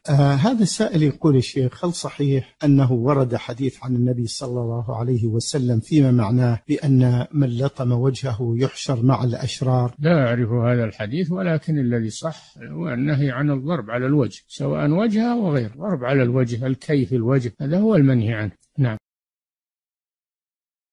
هذا السائل يقول الشيخ: هل صحيح أنه ورد حديث عن النبي صلى الله عليه وسلم فيما معناه بأن من لطم وجهه يحشر مع الأشرار؟ لا أعرف هذا الحديث، ولكن الذي صح هو النهي عن الضرب على الوجه، سواء وجهه وغير ضرب على الوجه، الكي في الوجه، هذا هو المنهي عنه. نعم.